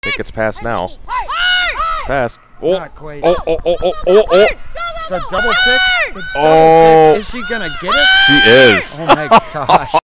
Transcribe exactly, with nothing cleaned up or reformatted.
think it's passed now. Pass. Oh, Not quite. oh, oh, oh, oh, oh, oh. The double tick. The double Oh. tick. Is she gonna get it? She is. Oh my gosh.